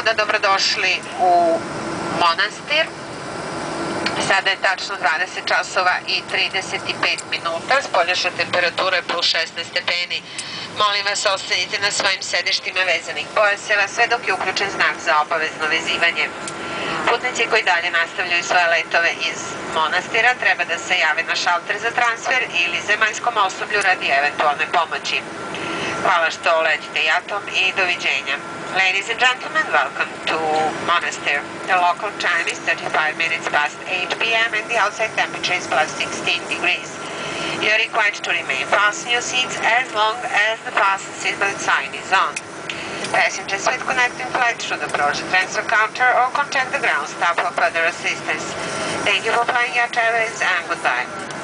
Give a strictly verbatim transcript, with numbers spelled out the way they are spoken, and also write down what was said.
onda dobrodošli u manastir. Sada je tačno dvadeset časova i trideset pet minuta, spoljašnja temperatura je plus šesnaest stepeni. Molim vas, ostanite na svojim sedištima vezanih pojaseva sve dok je uključen znak za obavezno vezivanje. Putnici koji dalje nastavljaju svoje letove iz manastira treba da se jave na šalter za transfer ili zemaljskom osoblju radi eventualne pomoći. Hvala što letite jatom i doviđenja. Ladies and gentlemen, welcome to Monastir. The local time is thirty-five minutes past eight p m and the outside temperature is plus sixteen degrees. You are required to remain fasten your seats as long as the fasten seatbelt sign is on. Passengers with connecting flights should approach the transfer counter or contact the ground staff for further assistance. Thank you for flying Air Airways and goodbye.